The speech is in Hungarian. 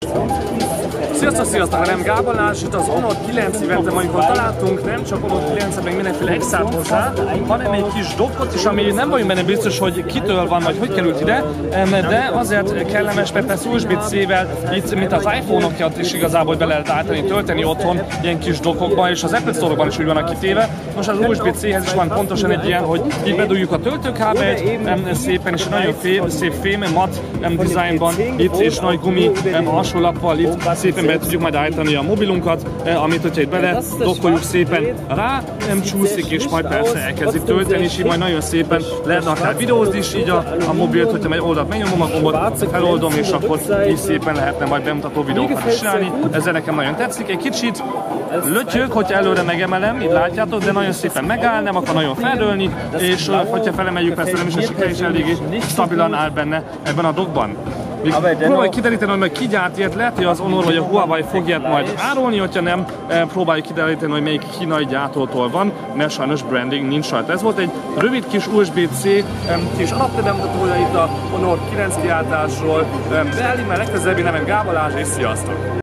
Sziasztok, nem Gábor Balázs, itt az Honor 9 eventem, amikor találtunk nem csak Honor 9-en, meg mindenféle extrát hozzá, hanem egy kis dokkot is, ami nem vagyunk benne biztos, hogy kitől van, vagy hogy került ide, de azért kellemes, mert persze USB-C-vel, itt, mint az iPhone-okat is igazából be lehet állítani, tölteni otthon ilyen kis dokkokban, és az Apple Store-ban is úgy vannak kitéve. Most az USB-C-hez is van pontosan egy ilyen, hogy így bedugjuk a töltőkábelt, szépen, és nagyon szép fém, mat dizájnban itt, és nagy gumi alsólappal itt szépen be tudjuk majd állítani a mobilunkat, amit hogyha itt bele dokkoljuk szépen rá, nem csúszik, és majd persze elkezdik tölteni, és így majd nagyon szépen lehetne akár videózni is így a mobilt, hogyha egy oldalt megnyomom a gombot, feloldom, és akkor így szépen lehetne majd bemutató videókat is csinálni. Ezzel nekem nagyon tetszik. Egy kicsit lötyög, hogyha előre megemelem, így látjátok, de nagyon szépen megáll, nem akar nagyon feldőlni, és hogyha felemeljük, persze nem is esik le, és eléggé stabilan áll benne ebben a dockban. Próbáljuk kideríteni, hogy ki gyárt ilyet, lehet, hogy az Honor vagy a Huawei fog ilyet majd árulni, hogyha nem, próbáljuk kideríteni, hogy melyik kínai gyártótól van, mert sajnos branding nincs rajta. Ez volt egy rövid kis USB-C kis alapbemutatója itt a Honor 9 kiáltásról. Mert legközelebbi nevem Gábor Balázs, és sziasztok!